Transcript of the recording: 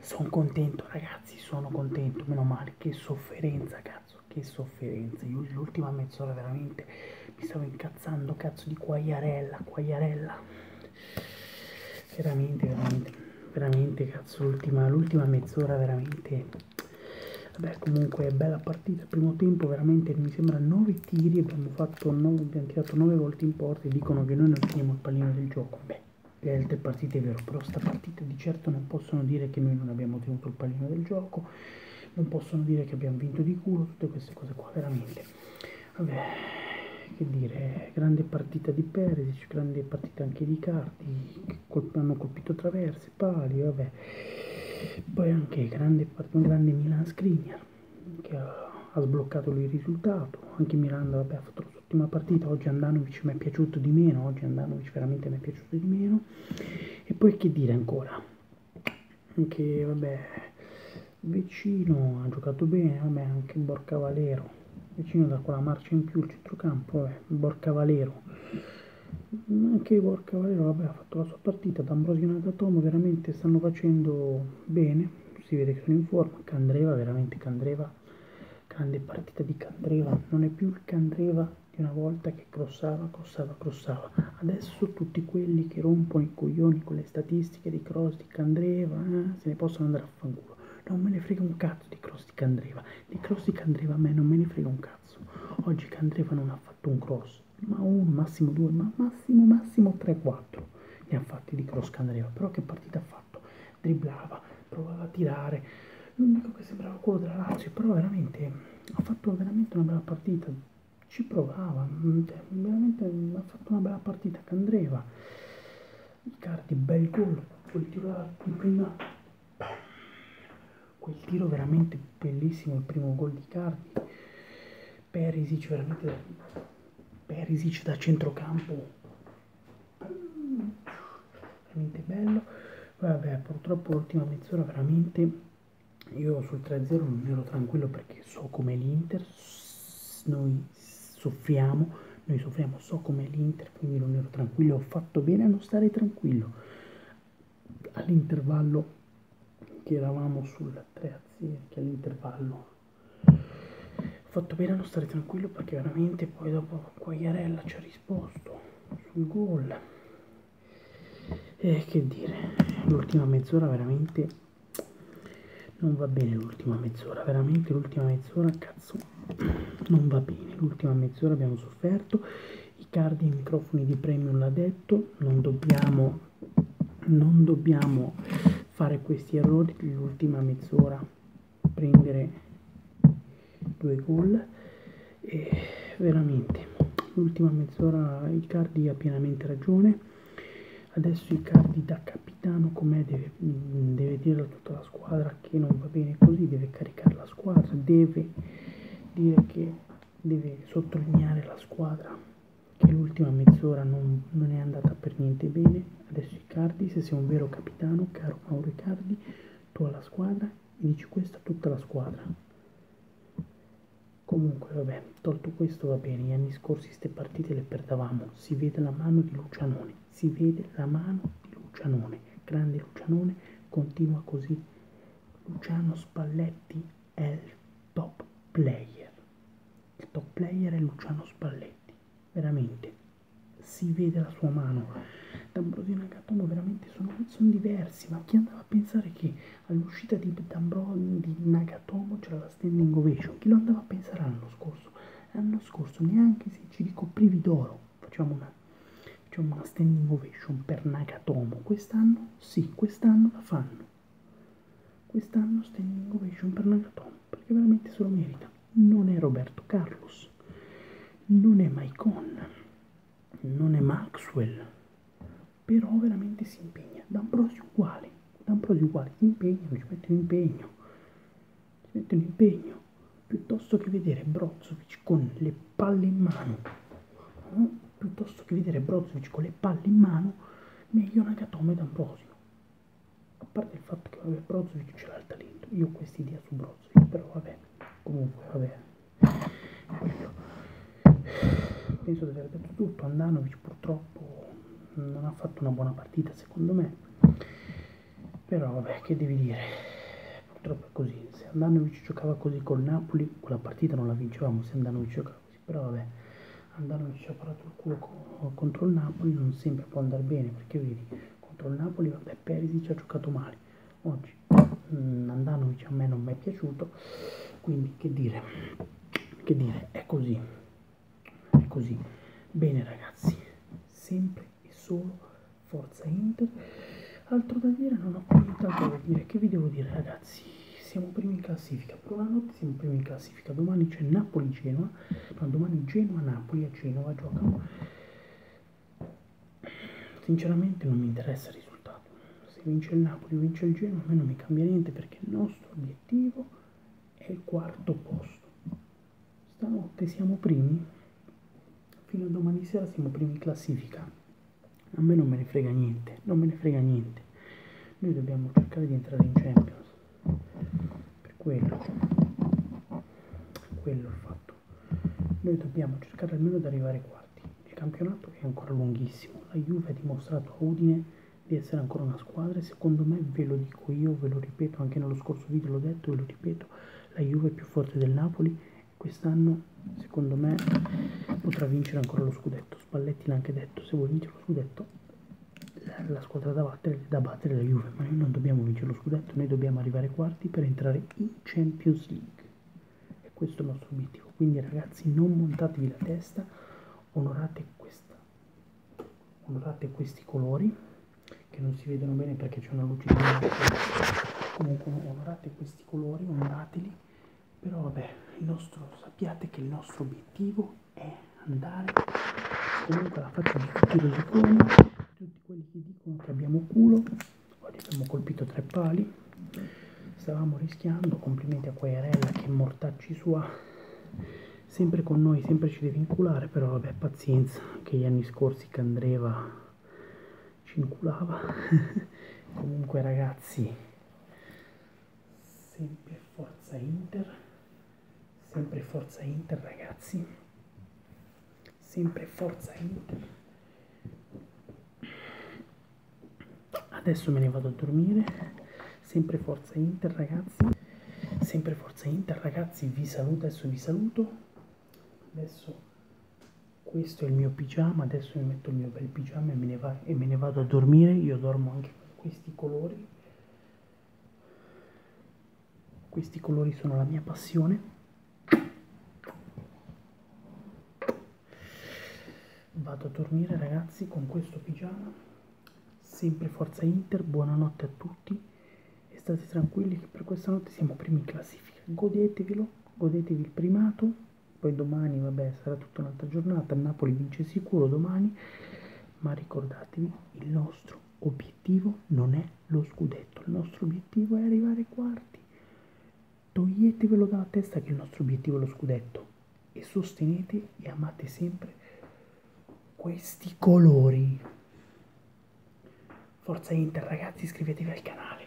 Sono contento ragazzi, sono contento, meno male, che sofferenza cazzo, che sofferenza. Io l'ultima mezz'ora veramente mi stavo incazzando, cazzo di Quagliarella. Veramente cazzo, l'ultima mezz'ora veramente. Vabbè, comunque è bella partita, il primo tempo veramente mi sembra 9 tiri, abbiamo tirato 9 volte in porta e dicono che noi non teniamo il pallino del gioco. Beh, le altre partite è vero, però sta partita di certo non possono dire che noi non abbiamo tenuto il pallino del gioco, non possono dire che abbiamo vinto di culo, tutte queste cose qua, veramente. Vabbè, che dire, grande partita di Perisic, grande partita anche di Icardi, che hanno colpito traverse, pali, vabbè. Poi anche un grande Milan Skriniar, che ha sbloccato lui il risultato, anche Miranda, vabbè, ha fatto la sua ultima partita, oggi Andanovic mi è piaciuto di meno, oggi Andanovic veramente mi è piaciuto di meno. E poi che dire ancora? Anche, vabbè, Vicino ha giocato bene, vabbè, anche Borca Valero, Vicino da quella marcia in più il centrocampo, vabbè, Borca Valero. Anche Borca Valero, vabbè, ha fatto la sua partita, D'Ambrosio e Nagatomo veramente stanno facendo bene, si vede che sono in forma, Candreva, veramente Candreva, grande partita di Candreva, non è più il Candreva di una volta che crossava, adesso tutti quelli che rompono i coglioni con le statistiche di cross di Candreva, se ne possono andare a fanculo, non me ne frega un cazzo di cross di Candreva a me non me ne frega un cazzo, oggi Candreva non ha fatto un cross, ma uno, massimo due, ma massimo 3-4 ne ha fatti di cross Candreva, però che partita ha fatto? Dribblava, provava a tirare, l'unico che sembrava quello della Lazio, però veramente ha fatto veramente una bella partita, ci provava, veramente ha fatto una bella partita Candreva. Icardi, bel gol, quel tiro di prima, quel tiro veramente bellissimo, il primo gol di Icardi. Perisic da centrocampo, veramente bello. Vabbè, purtroppo l'ultima mezz'ora veramente io sul 3-0 non ero tranquillo perché so com'è l'Inter, noi soffriamo, so com'è l'Inter, quindi non ero tranquillo, ho fatto bene a non stare tranquillo. All'intervallo che eravamo sul 3-0, che all'intervallo ho fatto bene a non stare tranquillo perché veramente poi dopo Quagliarella ci ha risposto sul gol. E che dire, l'ultima mezz'ora veramente non va bene, veramente l'ultima mezz'ora, cazzo, non va bene, l'ultima mezz'ora abbiamo sofferto, Icardi ai microfoni di Premium l'ha detto, non dobbiamo fare questi errori l'ultima mezz'ora, prendere 2 gol e veramente l'ultima mezz'ora Icardi ha pienamente ragione. Adesso Icardi da capitano com'è deve dire a tutta la squadra che non va bene così, deve caricare la squadra, deve dire che deve sottolineare la squadra che l'ultima mezz'ora non è andata per niente bene. Adesso Icardi, se sei un vero capitano, caro Mauro Icardi, tu alla squadra e dici questo a tutta la squadra. Comunque vabbè, tolto questo va bene, gli anni scorsi queste partite le perdavamo, si vede la mano di Lucianone, grande Lucianone, continua così, Luciano Spalletti è il top player è Luciano Spalletti, veramente, si vede la sua mano. D'Ambrosio e Nagatomo veramente sono diversi, ma chi andava a pensare che all'uscita di Nagatomo c'era la standing ovation? Chi lo andava a pensare l'anno scorso? L'anno scorso neanche se ci ricoprivi d'oro facciamo una standing ovation per Nagatomo. Quest'anno sì, quest'anno la fanno. Quest'anno standing ovation per Nagatomo, perché veramente se lo merita. Non è Roberto Carlos, non è Maicon, non è Maxwell, però veramente si impegna. D'Ambrosio uguale, si impegnano, ci mettono impegno, piuttosto che vedere Brozovic con le palle in mano, meglio Nagatomo e D'Ambrosio. A parte il fatto che vabbè, Brozovic ce l'ha il talento, io ho questa idea su Brozovic, però vabbè, comunque vabbè, quello. Penso di aver detto tutto. Andanovic purtroppo non ha fatto una buona partita secondo me, però vabbè, che devi dire, purtroppo è così. Se Andanovic giocava così col Napoli, quella partita non la vincevamo se Andanovic giocava così. Però vabbè, Andanovic ha parato il culo contro il Napoli, non sempre può andare bene, perché vedi, contro il Napoli, vabbè, Perisic ha giocato male. Oggi Andanovic a me non mi è piaciuto, quindi che dire, è così, è così. Bene ragazzi, sempre e solo Forza Inter. Altro da dire, non ho più nient'altro da dire. Che vi devo dire ragazzi? Siamo primi in classifica, per una notte siamo primi in classifica. Domani c'è Napoli-Genoa, no, domani Genoa-Napoli a Genova giocano. Sinceramente non mi interessa il risultato. Se vince il Napoli o vince il Genoa, a me non mi cambia niente, perché il nostro obiettivo è il quarto posto. Stanotte siamo primi, fino a domani sera siamo primi in classifica. A me non me ne frega niente, non me ne frega niente. Noi dobbiamo cercare di entrare in Champions. Per quello è il fatto. Noi dobbiamo cercare almeno di arrivare ai quarti. Il campionato è ancora lunghissimo. La Juve ha dimostrato a Udine di essere ancora una squadra, e secondo me, ve lo dico io, ve lo ripeto, anche nello scorso video l'ho detto, ve lo ripeto, la Juve è più forte del Napoli. Quest'anno, secondo me, potrà vincere ancora lo scudetto. Spalletti l'ha anche detto: se vuoi vincere lo scudetto, la squadra da battere è la Juve. Ma noi non dobbiamo vincere lo scudetto, noi dobbiamo arrivare ai quarti per entrare in Champions League. E questo è il nostro obiettivo. Quindi ragazzi, non montatevi la testa, onorate questi colori, che non si vedono bene perché c'è una luce di luce. Comunque onorate questi colori, onorateli. Però vabbè, sappiate che il nostro obiettivo è andare comunque alla faccia di tutti i rosiconi, tutti quelli che dicono che abbiamo culo. Oggi abbiamo colpito 3 pali, stavamo rischiando. Complimenti a Quagliarella, che mortacci sua, sempre con noi, sempre ci deve inculare. Però vabbè, pazienza, che gli anni scorsi Candreva ci inculava. Comunque ragazzi, sempre Forza Inter, sempre Forza Inter ragazzi, sempre Forza Inter. Adesso me ne vado a dormire. Sempre Forza Inter ragazzi, sempre Forza Inter ragazzi, vi saluto, adesso vi saluto. Adesso questo è il mio pigiama, adesso mi metto il mio bel pigiama e me ne vado a dormire. Io dormo anche con questi colori. Questi colori sono la mia passione. Vado a dormire ragazzi con questo pigiama. Sempre Forza Inter, buonanotte a tutti e state tranquilli che per questa notte siamo primi in classifica. Godetevelo, godetevi il primato. Poi domani vabbè sarà tutta un'altra giornata, Napoli vince sicuro domani, ma ricordatevi, il nostro obiettivo non è lo scudetto, il nostro obiettivo è arrivare ai quarti. Toglietevelo dalla testa che il nostro obiettivo è lo scudetto e sostenete e amate sempre questi colori. Forza Inter ragazzi, iscrivetevi al canale.